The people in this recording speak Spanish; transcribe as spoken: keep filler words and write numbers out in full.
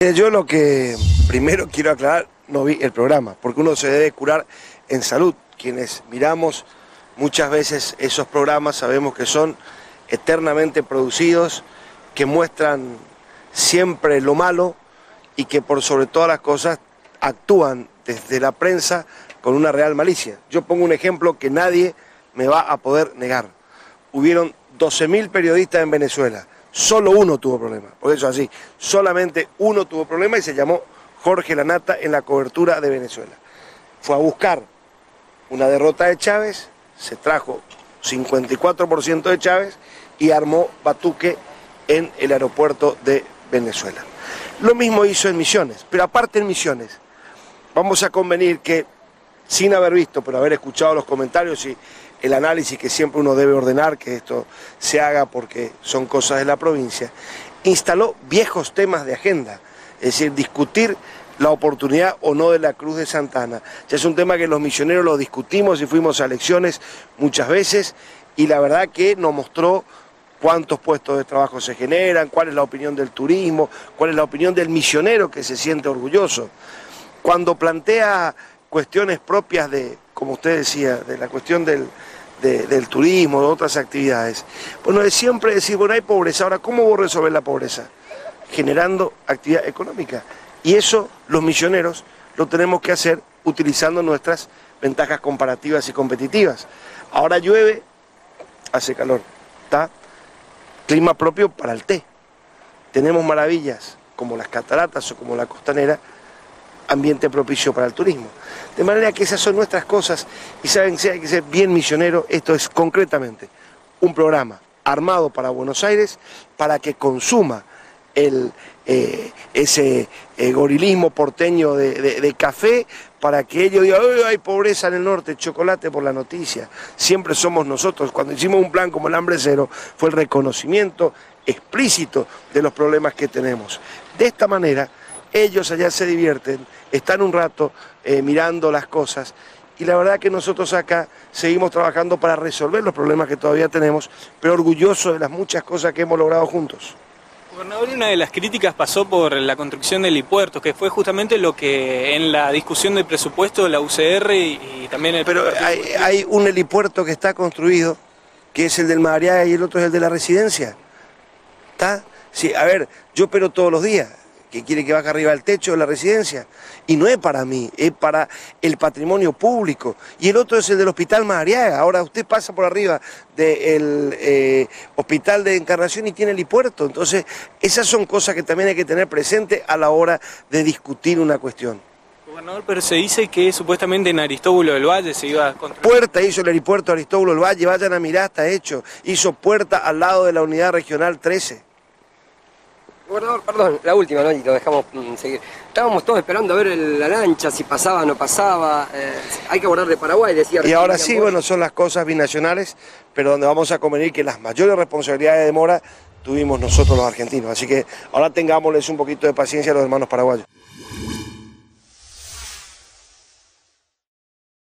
Yo lo que primero quiero aclarar, no vi el programa, porque uno se debe curar en salud. Quienes miramos muchas veces esos programas sabemos que son eternamente producidos, que muestran siempre lo malo y que por sobre todas las cosas actúan desde la prensa con una real malicia. Yo pongo un ejemplo que nadie me va a poder negar. Hubieron doce mil periodistas en Venezuela, solo uno tuvo problema, por eso así, solamente uno tuvo problema y se llamó Jorge Lanata en la cobertura de Venezuela. Fue a buscar una derrota de Chávez, se trajo cincuenta y cuatro por ciento de Chávez y armó batuque en el aeropuerto de Venezuela. Lo mismo hizo en Misiones, pero aparte en Misiones, vamos a convenir que sin haber visto, pero haber escuchado los comentarios y el análisis que siempre uno debe ordenar, que esto se haga porque son cosas de la provincia, instaló viejos temas de agenda, es decir, discutir la oportunidad o no de la Cruz de Santa Ana. Ya es un tema que los misioneros lo discutimos y fuimos a elecciones muchas veces y la verdad que nos mostró cuántos puestos de trabajo se generan, cuál es la opinión del turismo, cuál es la opinión del misionero que se siente orgulloso. Cuando plantea cuestiones propias de, como usted decía, de la cuestión del, de, del turismo, de otras actividades, bueno, es siempre decir, bueno, hay pobreza, ahora, ¿cómo voy a resolver la pobreza? Generando actividad económica. Y eso los misioneros lo tenemos que hacer utilizando nuestras ventajas comparativas y competitivas. Ahora llueve, hace calor, ¿está? Clima propio para el té. Tenemos maravillas como las cataratas o como la costanera, ambiente propicio para el turismo. De manera que esas son nuestras cosas y saben que hay que ser bien misionero. Esto es concretamente un programa armado para Buenos Aires para que consuma el, eh, ese eh, gorilismo porteño de, de, de café, para que ellos digan, ¡ay, hay pobreza en el norte! Chocolate por la noticia. Siempre somos nosotros. Cuando hicimos un plan como el Hambre Cero, fue el reconocimiento explícito de los problemas que tenemos. De esta manera, ellos allá se divierten, están un rato eh, mirando las cosas, y la verdad que nosotros acá seguimos trabajando para resolver los problemas que todavía tenemos, pero orgullosos de las muchas cosas que hemos logrado juntos. Gobernador, una de las críticas pasó por la construcción del helipuerto, que fue justamente lo que en la discusión del presupuesto de la U C R y, y también el... Pero hay, hay un helipuerto que está construido, que es el del Madariaga y el otro es el de la Residencia. ¿Está? Sí, a ver, yo opero todos los días, que quiere que baje arriba al techo de la Residencia, y no es para mí, es para el patrimonio público, y el otro es el del Hospital Madariaga. Ahora usted pasa por arriba del eh, Hospital de Encarnación y tiene helipuerto, entonces esas son cosas que también hay que tener presente a la hora de discutir una cuestión. Gobernador, pero se dice que supuestamente en Aristóbulo del Valle se iba a construir... Puerta hizo el helipuerto de Aristóbulo del Valle, vayan a mirar, está hecho, hizo Puerta al lado de la unidad regional trece. Gobernador, perdón, la última, ¿no? Y lo dejamos mm, seguir. Estábamos todos esperando a ver el, la lancha, si pasaba o no pasaba. Eh, hay que abordar de Paraguay, decía. Y ahora sí, bueno, son las cosas binacionales, pero donde vamos a convenir que las mayores responsabilidades de demora tuvimos nosotros los argentinos. Así que ahora tengámosles un poquito de paciencia a los hermanos paraguayos.